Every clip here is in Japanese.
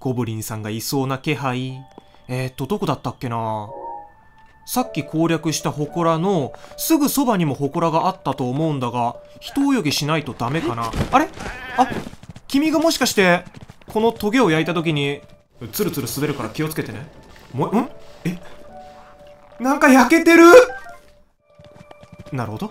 ゴブリンさんがいそうな気配。どこだったっけな。さっき攻略した祠のすぐそばにも祠があったと思うんだが、人泳ぎしないとダメかな。あれ？あ、君がもしかして、このトゲを焼いた時に、ツルツル滑るから気をつけてね。なんか焼けてる？なるほど。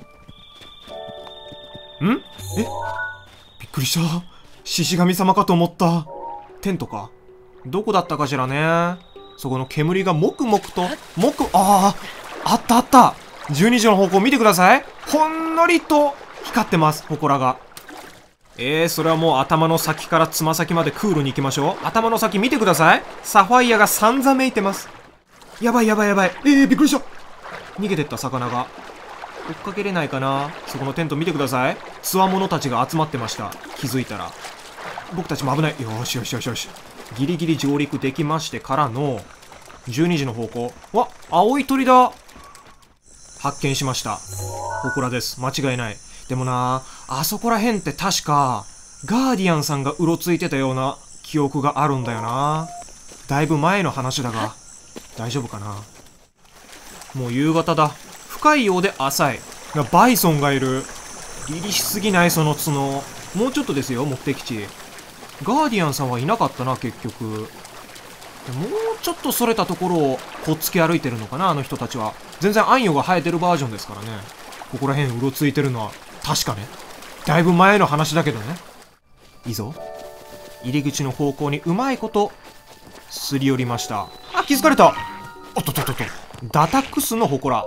びっくりした。獅子神様かと思った。テントか。どこだったかしらね。そこの煙がもくもくと、あったあった。12時の方向見てください。ほんのりと光ってます、祠が。それはもう頭の先からつま先までクールに行きましょう。頭の先見てください。サファイアがさんざめいてます。やばい。びっくりした。逃げてった魚が。追っかけれないかな。そこのテント見てください。つわものたちが集まってました。気づいたら。僕たちも危ない。よし。ギリギリ上陸できましてからの、12時の方向。青い鳥だ。発見しました。祠です。間違いない。でもな、あそこら辺って確か、ガーディアンさんがうろついてたような記憶があるんだよな。だいぶ前の話だが、大丈夫かな。もう夕方だ。深いようで浅い。バイソンがいる。凛々しすぎないその角。もうちょっとですよ、目的地。ガーディアンさんはいなかったな、結局。もうちょっとそれたところをこっつき歩いてるのかな、あの人たちは。全然暗夜が生えてるバージョンですからね。ここら辺うろついてるのは、確かね。だいぶ前の話だけどね。いいぞ。入り口の方向にうまいこと、すり寄りました。あ、気づかれた。おっと。ダタックスの祠。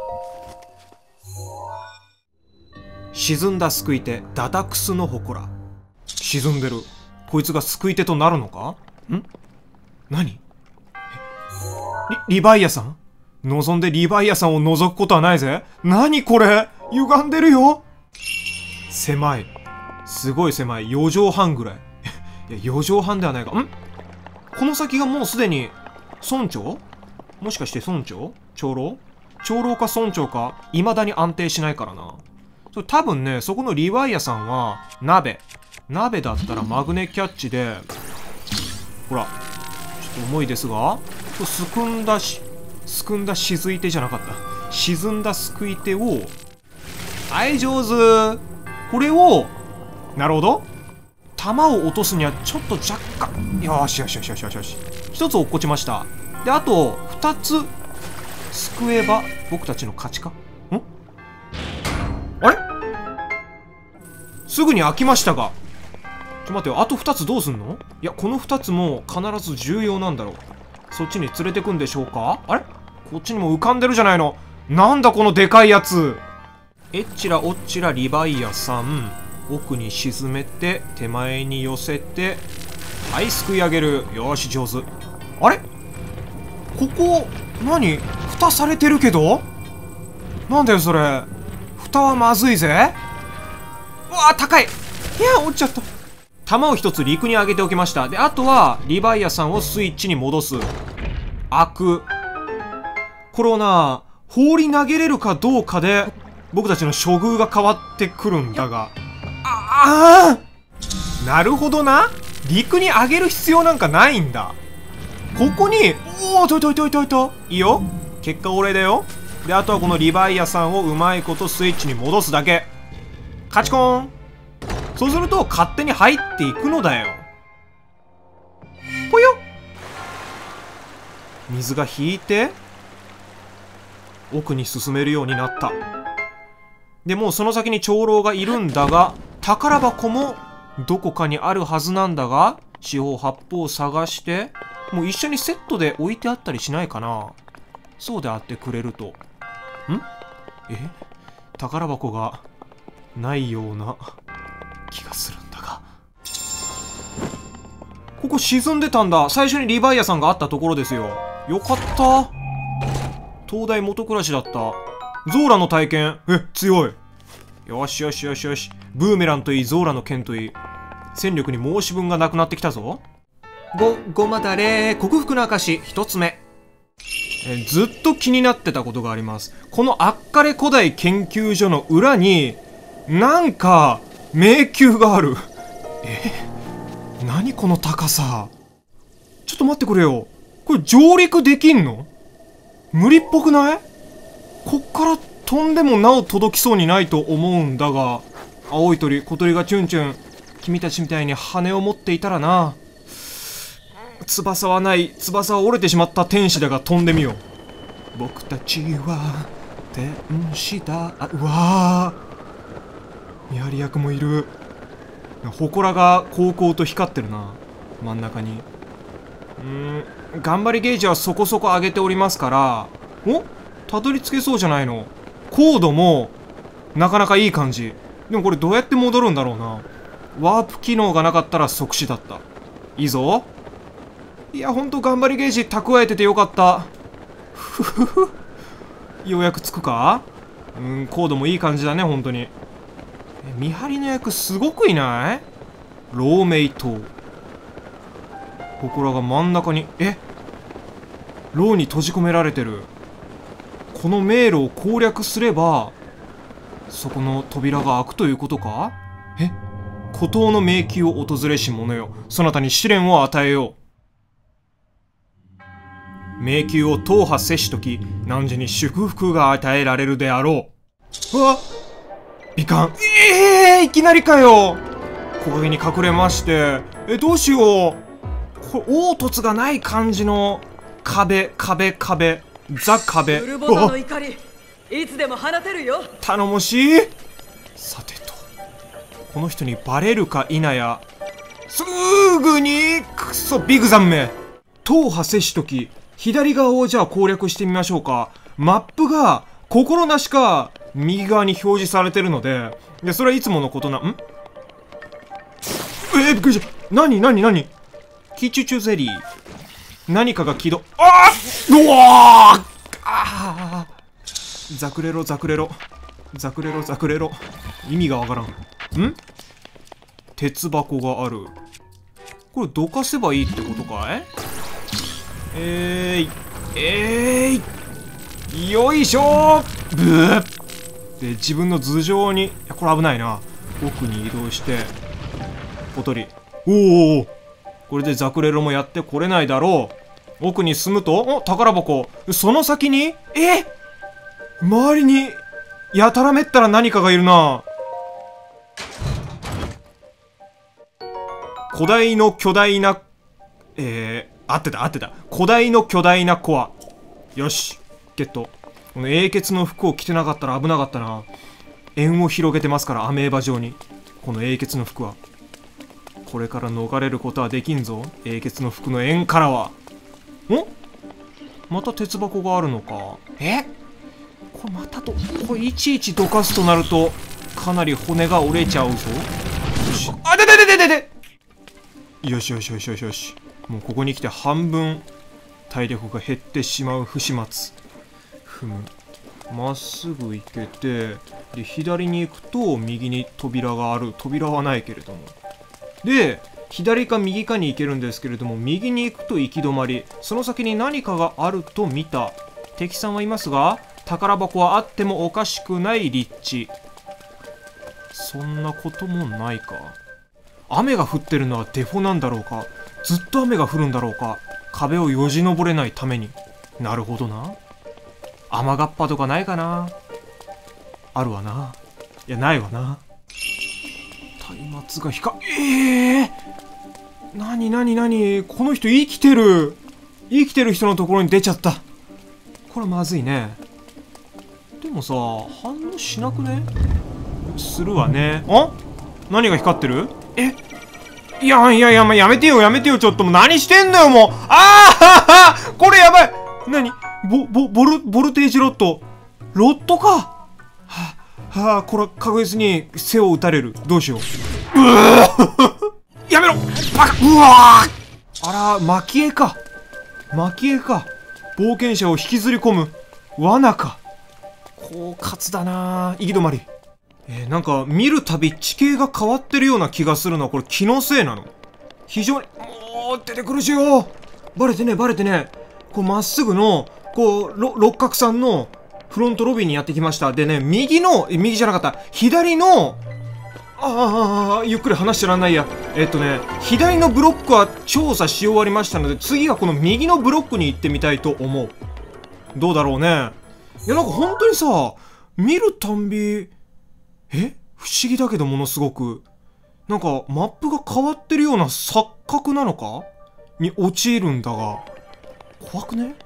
沈んだ救い手、ダタクスの祠。沈んでる。こいつが救い手となるのか？何？リヴァイアさん？望んでリヴァイアさんを覗くことはないぜ。何これ？歪んでるよ。狭い。すごい狭い。4畳半ぐらい。いや、4畳半ではないか。この先がもうすでに、村長？もしかして村長？長老か村長か、未だに安定しないからな。多分ね、そこのリヴァイアさんは、鍋だったらマグネキャッチで、ほら、ちょっと重いですが、すくんだ沈い手じゃなかった。沈んだすくい手を、はい、上手。これを、なるほど。弾を落とすにはちょっと若干、よし。一つ落っこちました。で、あと、二つ、すくえば、僕たちの勝ちか？あれ？すぐに開きましたが。待ってよ、あと2つどうすんの？いや、この2つも必ず重要なんだろう。そっちに連れてくんでしょうか？あれ？こっちにも浮かんでるじゃないの。なんだこのでかいやつ。えっちらおっちらリヴァイアさん。奥に沈めて、手前に寄せて、はい、すくい上げる。よし、上手。あれ？ここ、何？蓋されてるけど？なんだよ、それ。蓋はまずいぜ。うわー、高い。いや、落ちちゃった。弾を一つ陸に上げておきました。で、あとは、リヴァイアさんをスイッチに戻す。開く。これをな、放り投げれるかどうかで、僕たちの処遇が変わってくるんだが。なるほどな。陸に上げる必要なんかないんだ。ここに、いいよ。結果俺だよ。で、あとはこのリヴァイアさんをうまいことスイッチに戻すだけ。カチコーン。そうすると勝手に入っていくのだよ。ぽよ。水が引いて奥に進めるようになった。でもうその先に長老がいるんだが、宝箱もどこかにあるはずなんだが、四方八方探してもう一緒にセットで置いてあったりしないかな。そうであってくれると。宝箱がないような気がするんだが。ここ沈んでたんだ。最初にリヴァイアさんがあったところですよ。よかった。東大元暮らしだった。ゾーラの体験。強い。よし。ブーメランといい、ゾーラの剣といい。戦力に申し分がなくなってきたぞ。ごまだれ、克服の証一つ目。ずっと気になってたことがあります。このアッカレ古代研究所の裏に、なんか、迷宮がある。何この高さ。 ちょっと待ってくれよ。これ上陸できんの？無理っぽくない？こっから飛んでもなお届きそうにないと思うんだが、青い鳥、小鳥がチュンチュン、君たちみたいに羽を持っていたらな。翼はない、翼は折れてしまった天使だが飛んでみよう。僕たちは天使だ。あ、うわー、見張り役もいる。祠がこうこうと光ってるな、真ん中に。頑張りゲージはそこそこ上げておりますから、お、たどり着けそうじゃないの。高度もなかなかいい感じ。でもこれどうやって戻るんだろうな。ワープ機能がなかったら即死だった。いいぞ。いや、ほんと頑張りゲージ蓄えててよかった。ふふふ。ようやく着くか？高度もいい感じだね、ほんとに。見張りの役すごくいない？漏明塔。祠が真ん中に、牢に閉じ込められてる。この迷路を攻略すれば、そこの扉が開くということか？孤島の迷宮を訪れし者よ。そなたに試練を与えよう。迷宮を踏破せしとき、汝に祝福が与えられるであろう。うわっ！美観。いきなりかよ。木陰に隠れまして。どうしよう。これ、凹凸がない感じの壁。ザ壁。 ブルボタの怒り、いつでも放てるよ。 頼もしい。さてと、この人にバレるか否や、すぐにくそビグザンめ。踏破せしとき、左側をじゃあ攻略してみましょうか。マップが心なしか右側に表示されてるので、それはいつものことな。びっくりした。何キチュチュゼリー。何かが起動。うわー、ザクレロ。意味がわからん。鉄箱がある。これどかせばいいってことかい？よいしょー。ブーで、自分の頭上に、これ危ないな。奥に移動して、ポトリ。おお、これでザクレロもやってこれないだろう。奥に進むと、宝箱。その先に、周りに、やたらめったら何かがいるな。古代の巨大な、合ってた。古代の巨大なコア。よし、ゲット。この英傑の服を着てなかったら危なかったな。円を広げてますから、アメーバ状に。この英傑の服は。これから逃れることはできんぞ。英傑の服の円からは。また鉄箱があるのか。これまたこれいちいちどかすとなると、かなり骨が折れちゃうぞ。よし。よし。もうここに来て半分体力が減ってしまう不始末。まっすぐ行けて、で、左に行くと右に扉がある。扉はないけれども。で、左か右かに行けるんですけれども、右に行くと行き止まり。その先に何かがあると見た。敵さんはいますが、宝箱はあってもおかしくない立地。そんなこともないか。雨が降ってるのはデフォなんだろうか。ずっと雨が降るんだろうか。壁をよじ登れないために。なるほどな。雨がっぱとかないかな。あるわな。いや、ないわな。松明が何この人生きてる人のところに出ちゃった。これまずいね。でもさ、反応しなくね？するわね。何が光ってる？いや、やめてよ、ちょっともう何してんだよ、もう。これやばい。ボルテージロッドか。これは確実に背を打たれる。どうしよう。やめろ。うわー。あら、蒔絵か。冒険者を引きずり込む罠か。狡猾だな。行き止まり。なんか見るたび地形が変わってるような気がするのはこれ気のせいなの？非常に、出てくるしよ。バレてね。こうまっすぐの、六角さんのフロントロビーにやってきました。でね、右じゃなかった。左の、 ゆっくり話してらんないや。左のブロックは調査し終わりましたので、次はこの右のブロックに行ってみたいと思う。どうだろうね。いや、なんか本当にさ、見るたんび、不思議だけどものすごく。なんか、マップが変わってるような錯覚なのかに陥るんだが。怖くね？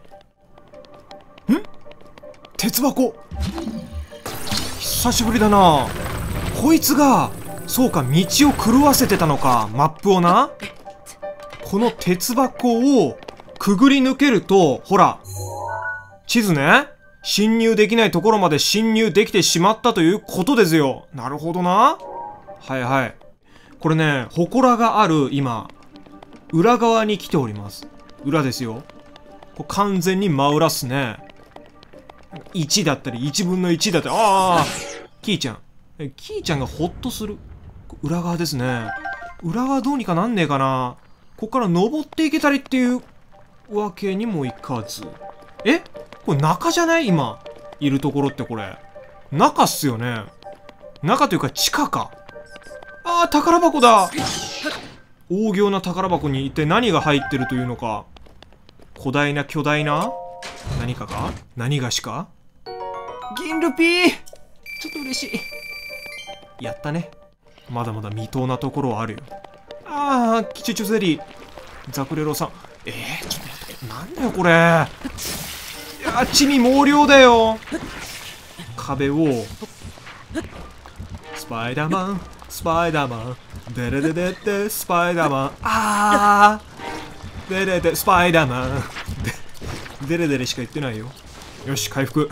鉄箱！久しぶりだな。こいつが、そうか、道を狂わせてたのか、マップをな。この鉄箱をくぐり抜けると、ほら、地図ね。侵入できないところまで侵入できてしまったということですよ。なるほどな。はいはい。これね、祠がある今、裏側に来ております。裏ですよ。これ完全に真裏っすね。1だったり、1分の1だったり、キーちゃん。キーちゃんがホッとする。裏側ですね。裏側どうにかなんねえかな。こっから登っていけたりっていうわけにもいかず。これ中じゃない？今いるところってこれ中っすよね。中というか地下か。宝箱だ。大行な宝箱に一体何が入ってるというのか。巨大な何かか？何がしか？銀ルピー！ちょっと嬉しい。やったね。まだまだ未踏なところはあるよ。キチュチュゼリー。ザクレロさん。ちょっと待って。なんだよこれ。地味猛量だよ。壁を。スパイダーマン。デレデデデ、スパイダーマン。デレデ、スパイダーマン。デレデレしか言ってないよ。よし、回復。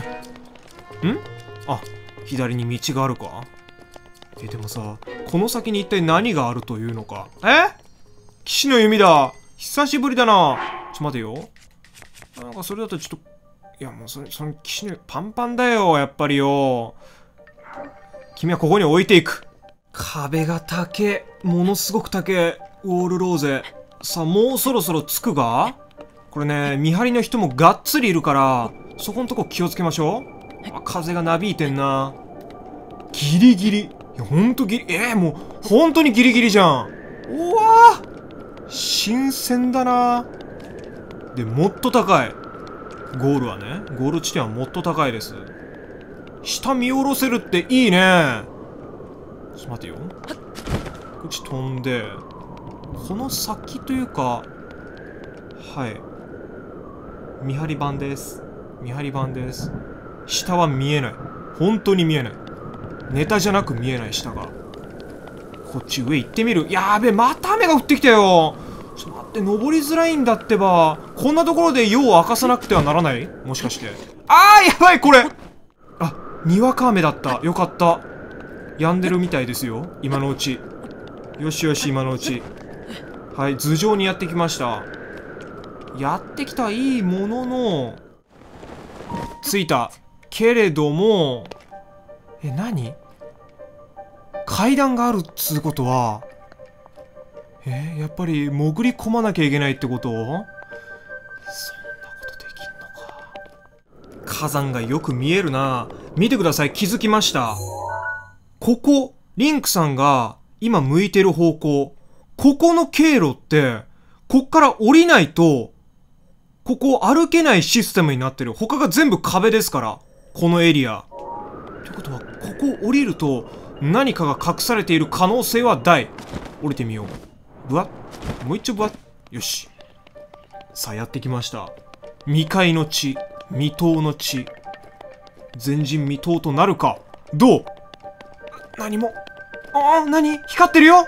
左に道があるか？でもさ、この先に一体何があるというのか。騎士の弓だ。久しぶりだな。待てよ。なんかそれだとちょっと、いやもうその騎士のパンパンだよ、やっぱりよ。君はここに置いていく。壁が高え。ものすごく高え。ウォールローゼ。さあ、もうそろそろ着くが？これね、見張りの人もがっつりいるから、そこのとこ気をつけましょう。風がなびいてんな。ギリギリ。いや、ほんとギリ、もう、ほんとにギリギリじゃん。うわー！新鮮だな。で、もっと高い。ゴールはね、ゴール地点はもっと高いです。下見下ろせるっていいね。ちょっと待てよ。こっち飛んで、この先というか、はい。見張り板です。見張り板です。下は見えない。本当に見えない。ネタじゃなく見えない下が。こっち上行ってみる。やーべえ、また雨が降ってきたよ。ちょっと待って、登りづらいんだってば。こんなところで夜を明かさなくてはならない？もしかして。やばいこれ。にわか雨だった。よかった。止んでるみたいですよ。今のうち。よしよし、今のうち。はい、頭上にやってきました。やってきたいいものの、着いた。けれども、何？階段があるっつうことは、やっぱり潜り込まなきゃいけないってこと？そんなことできんのか。火山がよく見えるな。見てください、気づきました。ここ、リンクさんが今向いてる方向、ここの経路って、こっから降りないと、ここを歩けないシステムになってる。他が全部壁ですから。このエリア。ということは、ここを降りると、何かが隠されている可能性は大。降りてみよう。ぶわっ。もう一丁ぶわっ。よし。さあ、やってきました。未開の地。未踏の地。前人未到となるか。どう？何も。何？光ってるよ。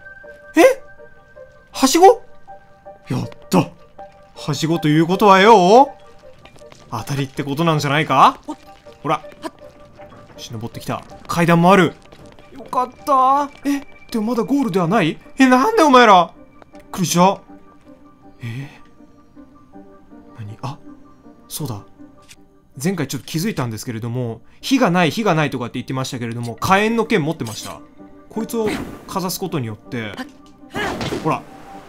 はしご？やった。はしごということはよ、当たりってことなんじゃないか？ほら。登ってきた。階段もある。よかった。でもまだゴールではない？なんでお前ら。びっくりした。何？そうだ。前回ちょっと気づいたんですけれども、火がないとかって言ってましたけれども、火炎の剣持ってました。こいつをかざすことによって、ほら。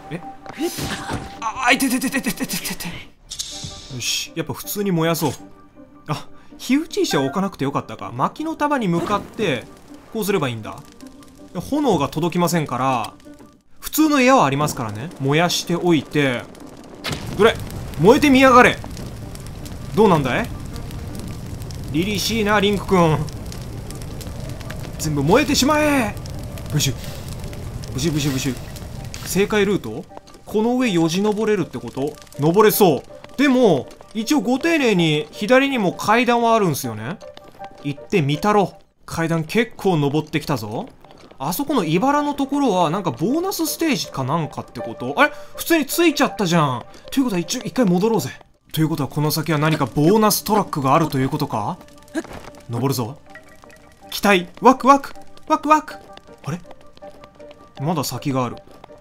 いて。よし。やっぱ普通に燃やそう。火打ち石は置かなくてよかったか。薪の束に向かって、こうすればいいんだ。 炎が届きませんから、普通の矢はありますからね。燃やしておいて、どれ燃えてみやがれ。どうなんだい？凛々しいな、リンクくん。全部燃えてしまえ。ブシュブシュブシュブシュ。正解ルート？この上よじ登れるってこと？登れそう。でも一応ご丁寧に左にも階段はあるんすよね。行ってみたろ。階段結構登ってきたぞ。あそこの茨のところはなんかボーナスステージかなんかってこと？あれ普通についちゃったじゃん。ということは一回戻ろうぜ。ということはこの先は何かボーナストラックがあるということか？登るぞ。期待ワクワクワクワク。あれまだ先がある。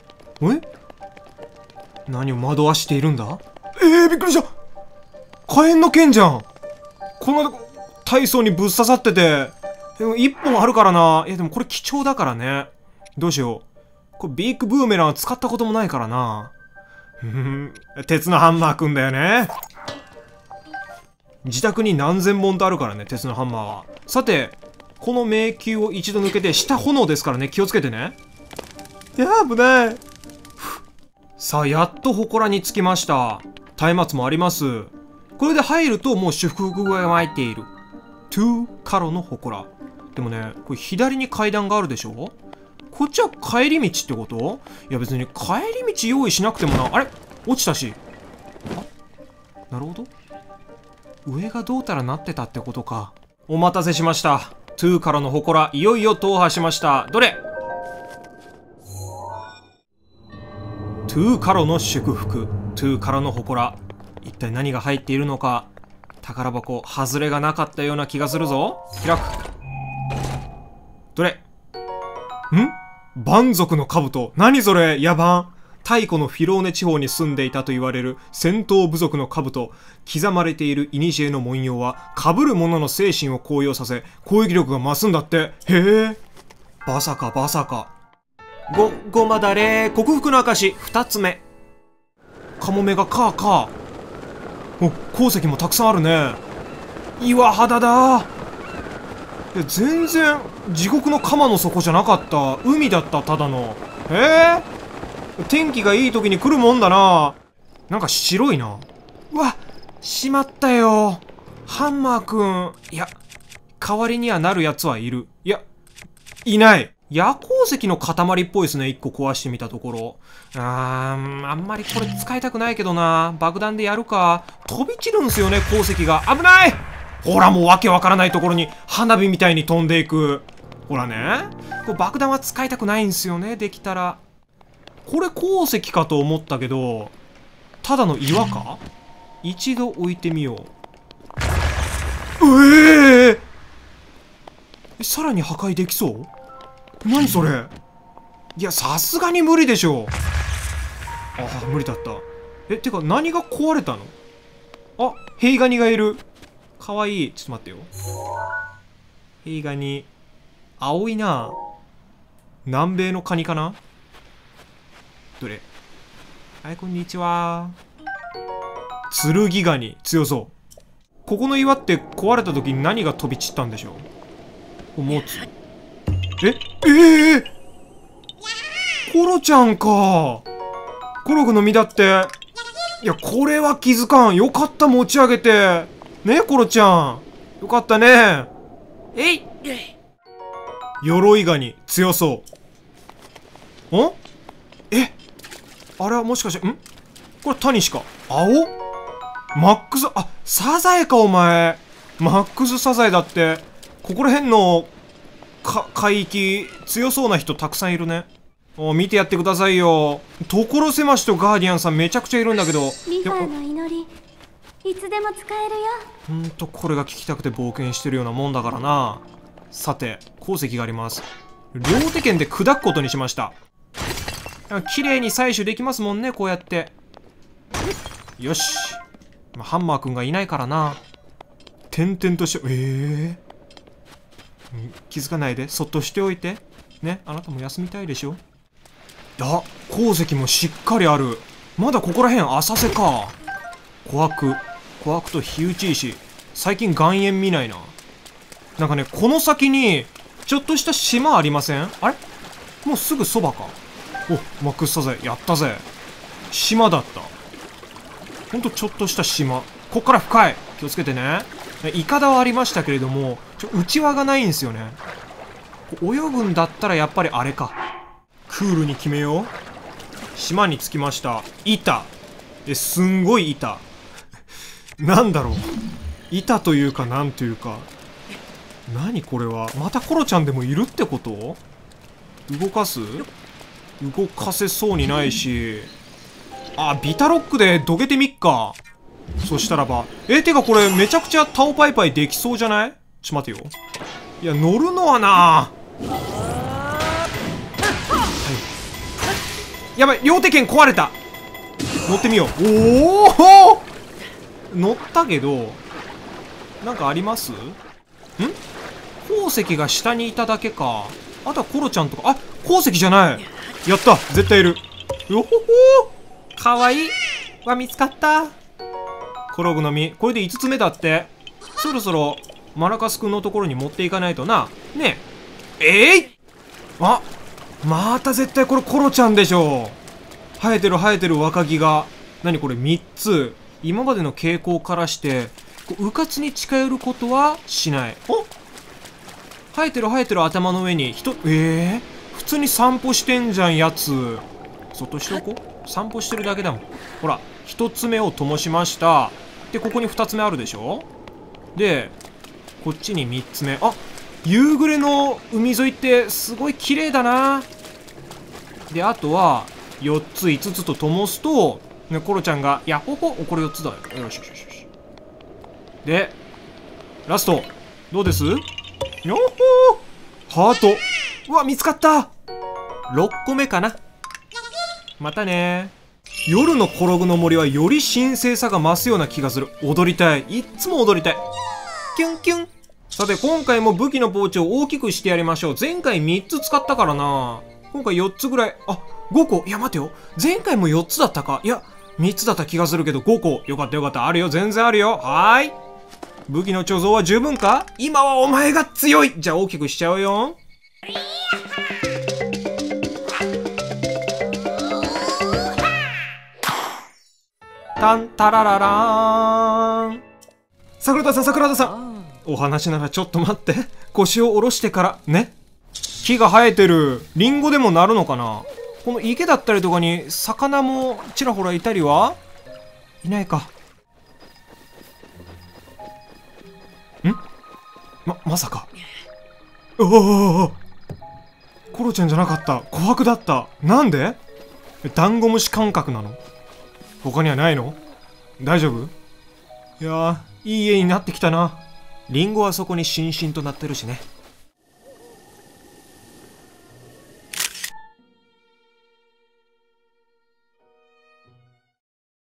何を惑わしているんだ？びっくりした。火炎の剣じゃん。こんな体操にぶっ刺さってて、でも1本あるからな。でもこれ貴重だからね。どうしよう。これビッグブーメラン使ったこともないからな。鉄のハンマーくんだよね。自宅に何千本とあるからね、鉄のハンマーは。さて、この迷宮を一度抜けて、下炎ですからね、気をつけてね。危ない。さあ、やっと祠に着きました。松明もあります。これで入るともう祝福が湧いている。トゥーカロの祠。でもね、これ左に階段があるでしょ？こっちは帰り道ってこと？いや別に帰り道用意しなくてもな。あれ落ちたし。なるほど。上がどうたらなってたってことか。お待たせしました。トゥーカロの祠、いよいよ踏破しました。どれ？トゥーカロの祝福、トゥーカロの祠。一体何が入っているのか。宝箱、外れがなかったような気がするぞ。開く。どれ？蛮族の兜。何それ？野蛮。太古のフィローネ地方に住んでいたと言われる戦闘部族の兜。刻まれている古の文様は、被る者の精神を高揚させ、攻撃力が増すんだって。へえ。バサかバサか。ごまだれ、克服の証、2つ目。カモメがカーカー。鉱石もたくさんあるね。岩肌だ。全然地獄の鎌の底じゃなかった。海だった、ただの。天気がいい時に来るもんだな。なんか白いな。うわ、しまったよ。ハンマーくん。いや、代わりにはなるやつはいる。いや、いない。夜鉱石の塊っぽいですね。1個壊してみたところ。あんまりこれ使いたくないけどな。爆弾でやるか。飛び散るんすよね、鉱石が。危ない！ほら、もうわけわからないところに花火みたいに飛んでいく。ほらね。これ爆弾は使いたくないんすよね、できたら。これ鉱石かと思ったけど、ただの岩か？一度置いてみよう。さらに破壊できそう？何それ？いや、さすがに無理でしょ。無理だった。てか何が壊れたの？ヘイガニがいる。かわいい。ちょっと待ってよ。ヘイガニ。青いな。南米のカニかな？どれ？はい、こんにちは。剣ガニ。強そう。ここの岩って壊れた時に何が飛び散ったんでしょう？持つ。コロちゃんか。コログの実だって。いや、これは気づかん。よかった、持ち上げて。ね、コロちゃん。よかったね。鎧ガニ、強そう。あれはもしかして、これタニシか。青？マックス、サザエか、お前。マックスサザエだって。ここら辺の、海域、強そうな人たくさんいるね。見てやってくださいよ。所狭しとガーディアンさんめちゃくちゃいるんだけど。 リファの祈り、いつでも使えるよ。 これが聞きたくて冒険してるようなもんだからな。さて、鉱石があります。両手剣で砕くことにしました。綺麗に採取できますもんね、こうやって。よし。ハンマーくんがいないからな。点々として、気づかないで、そっとしておいて。ね、あなたも休みたいでしょ？鉱石もしっかりある。まだここら辺浅瀬か。琥珀と火打ち石。最近岩塩見ないな。なんかね、この先に、ちょっとした島ありません？あれ？ もうすぐそばか。お、マックスだぜ。やったぜ。島だった。ほんとちょっとした島。こっから深い。気をつけてね。イカダはありましたけれども、内輪がないんですよね。泳ぐんだったらやっぱりあれか。クールに決めよう。島に着きました。板。すんごい板。なんだろう。板というかなんというか。何これは。またコロちゃんでもいるってこと？動かす？動かせそうにないし。あ、ビタロックでどけてみっか。そしたらば。てかこれめちゃくちゃタオパイパイできそうじゃない？ちょっと待てよ。いや、乗るのはな。やばい、両手剣壊れた。乗ってみよう。おお乗ったけど、なんかあります？鉱石が下にいただけか。あとはコロちゃんとか。あ、鉱石じゃない。やった、絶対いる。よほほー、かわいい。わ、見つかった。コログの実、これで5つ目だって。そろそろマラカスくんのところに持っていかないとな。ねえ。あ、また絶対これコロちゃんでしょ。生えてる生えてる若木が。何これ3つ。今までの傾向からしてうかつに近寄ることはしない。お、生えてる生えてる頭の上に人、普通に散歩してんじゃんやつ。そっとしておこう。散歩してるだけだもん。ほら、1つ目を灯しました。でここに2つ目あるでしょ。でこっちに3つ目。あ、夕暮れの海沿いってすごい綺麗だな。であとは4つ5つと灯すと、ね、コロちゃんが、やっほほ、これ4つだよ。よしよしよしよし。で、ラスト。どうです？よっほー、ハート。うわ、見つかった。6個目かな。またね。夜の転ぐの森はより神聖さが増すような気がする。踊りたい。いっつも踊りたい。キュンキュン。さて、今回も武器のポーチを大きくしてやりましょう。前回3つ使ったからな。今回4つぐらい。あ、5個。いや、待てよ。前回も4つだったか。いや、3つだった気がするけど5個。よかったよかった。あるよ。全然あるよ。はーい。武器の貯蔵は十分か？今はお前が強い。じゃあ大きくしちゃうよ。タンタラララーン。桜田さん、桜田さん。お話ならちょっと待って。腰を下ろしてからね。木が生えてる。リンゴでもなるのかな。この池だったりとかに魚もちらほらいたりはいないか。まさか。おお、コロちゃんじゃなかった。琥珀だった。なんで？ダンゴムシ感覚なの？他にはないの？大丈夫？いやー、いい家になってきたな。リンゴはそこにしんしんとなってるしね。